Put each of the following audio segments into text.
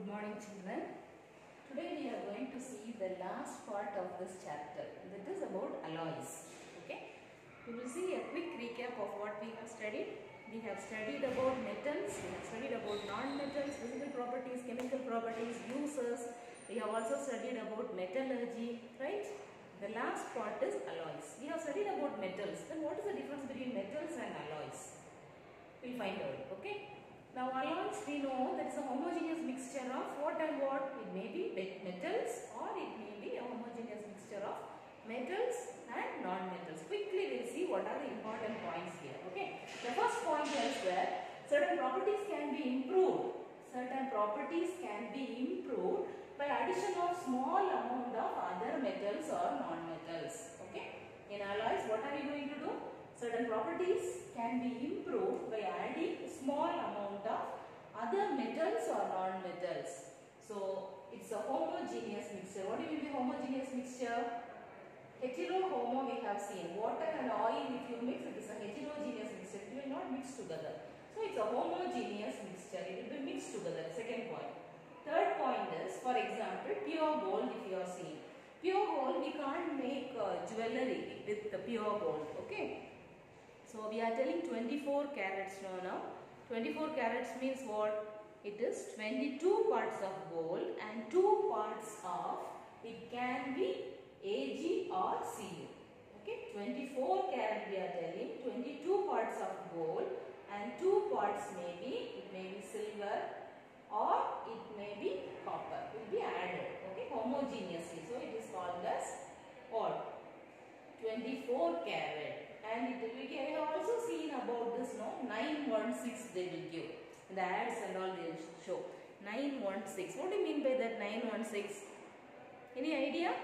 Good morning, children. Today we are going to see the last part of this chapter. That is about alloys. Okay. We will see a quick recap of what we have studied. We have studied about metals, we have studied about non-metals, physical properties, chemical properties, uses. We have also studied about metallurgy, right? The last part is alloys. We have studied about metals. Then what is the difference between metals and alloys? We will find out. Okay. Now alloys, we know that is a homogeneous mixture of what and what. It may be metals or it may be a homogeneous mixture of metals and non-metals. Quickly we will see what are the important points here. Okay. The first point is that certain properties can be improved. Certain properties can be improved by addition of small amount of other metals or non-metals. Okay. In alloys, what are you going to do? Certain properties can be improved by adding small amount of other metals or non-metals. So, it's a homogeneous mixture. What do you mean by homogeneous mixture? Hetero-homo we have seen. Water and oil, if you mix, it is a heterogeneous mixture. It will not mix together. So, it's a homogeneous mixture. It will be mixed together. Second point. Third point is, for example, pure gold if you are seeing. Pure gold, we can't make jewellery with the pure gold. Okay. So, we are telling 24 carats now. 24 carats means what? It is 22 parts of gold and 2 parts of, it can be Ag or Cu. Okay, 24 carat we are telling, 22 parts of gold and 2 parts may be, it may be silver or it may be copper. It will be added, okay, homogeneously. So, it is called as what? 24 carat. And we have also seen about this, no, 916 they will give. In the ads and all they will show. 916. What do you mean by that 916? Any idea?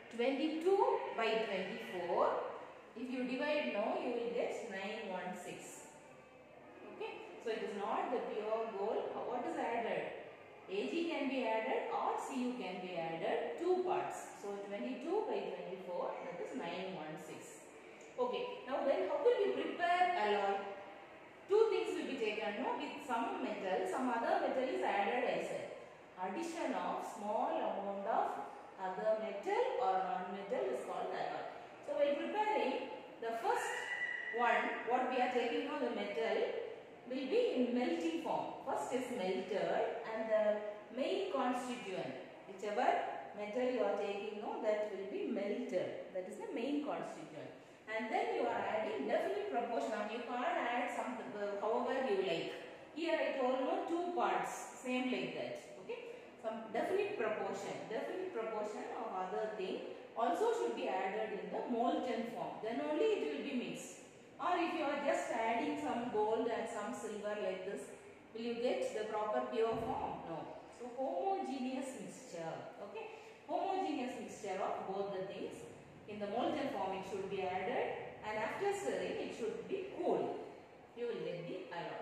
22 by 24. If you divide now, you will get 916. Okay. So, it is not the pure gold. What is added? Ag can be added or Cu can be added. 2 parts. So, 22 by 24, that is 916. Okay, now then how will we prepare alloy? 2 things will be taken, no? With some metal, some other metal is added, I said. Addition of small amount of other metal or non-metal is called alloy. So, while preparing the first one, what we are taking on the metal will be in melting form. First is melted and the main constituent, whichever metal you are taking, no, that will be melted. That is the main constituent. And then you are adding definite proportion. You can't add something however you like. Here I told no 2 parts, same like that. Okay. Some definite proportion of other thing also should be added in the molten form. Then only it will be mixed. Or if you are just adding some gold and some silver like this, will you get the proper pure form? No. So homogeneous mixture. Okay. Homogeneous mixture of both the things. In the molten form it should be added and after stirring it should be cooled. You will get the alloy.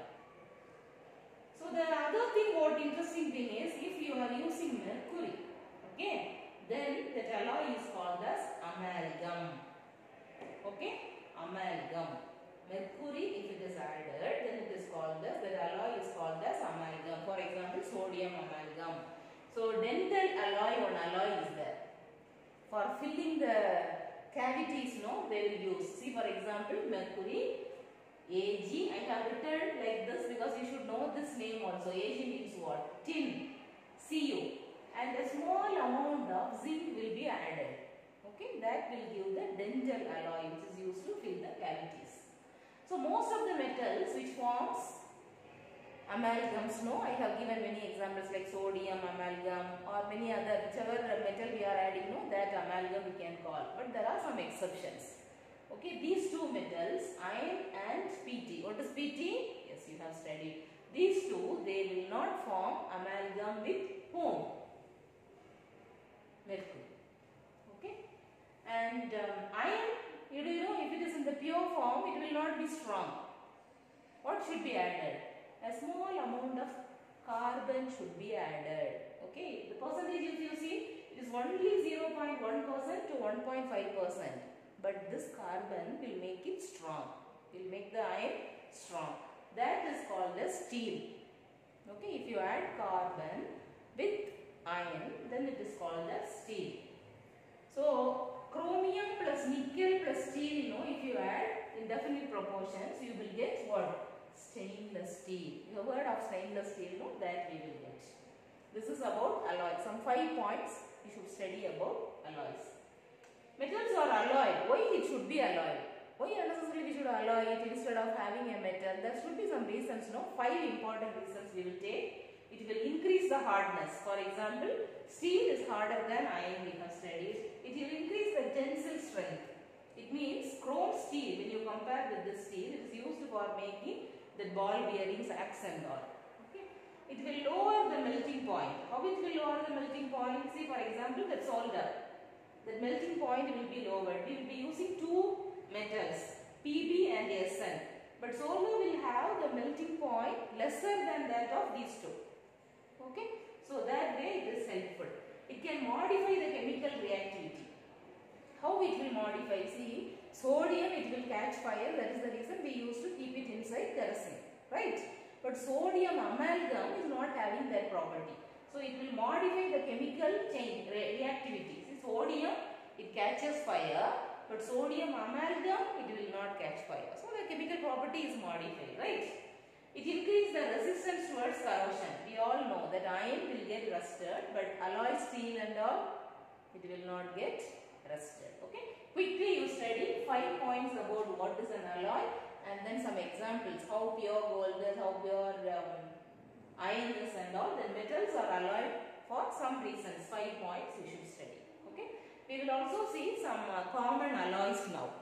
So the other thing, what interesting thing is, if you are using mercury, okay, then that alloy is called as amalgam. Okay, amalgam. Mercury, if it is added, then it is called as, the alloy is called as amalgam. For example, sodium amalgam. So dental alloy, one alloy is there. For filling the cavities, no, they will use. See, for example, mercury, Ag. I have written like this because you should know this name also. Ag means what? Tin, Cu. And a small amount of zinc will be added. Okay, that will give the dental alloy which is used to fill the cavities. So, most of the metals which forms amalgams, no, I have given many examples like sodium, amalgam or many other, whichever metal we are adding, no, that amalgam we can call. But there are some exceptions. Okay, these 2 metals, iron and Pt. What is Pt? Yes, you have studied. These 2, they will not form amalgam with whom? Mercury. Okay. And iron, you know, if it is in the pure form, it will not be strong. What should be added? A small amount of carbon should be added. Okay, the percentage if you see, it is only 0.1% to 1.5%. But this carbon will make it strong, will make the iron strong. That is called as steel. Okay, if you add carbon, with iron, then it is called as steel. So chromium plus nickel plus steel, you know, if you add in definite proportions, you will get what? Stainless steel. You have heard of stainless steel, no? That we will get. This is about alloy. Some 5 points you should study about alloys. Metals are alloyed. Why it should be alloyed? Why unnecessarily we should alloy it instead of having a metal? There should be some reasons, no? 5 important reasons we will take. It will increase the hardness. For example, steel is harder than iron, we have studied. It will increase the tensile strength. It means chrome steel, when you compare with this steel, it is used for making the ball bearings, axe and all. Okay. It will lower the melting point. How it will lower the melting point? See, for example, the solder. The melting point will be lowered. We will be using two metals, Pb and Sn. But solder will have the melting point lesser than that of these two. Okay. So that way it is helpful. It can modify the chemical reactivity. How it will modify? See, sodium it will catch fire. That is the reason we used to keep it inside kerosene. Right. But sodium amalgam is not having that property. So it will modify the chemical change reactivity. See, sodium it catches fire, but sodium amalgam it will not catch fire. So the chemical property is modified, right? It increases the resistance towards corrosion. We all know that iron will get rusted, but alloy steel and all it will not get rusted. Okay. Quickly you study 5 points about what is an alloy and then some examples how pure gold is, how pure iron is and all. Then metals are alloyed for some reasons. 5 points you should study. Okay. We will also see some common alloys now.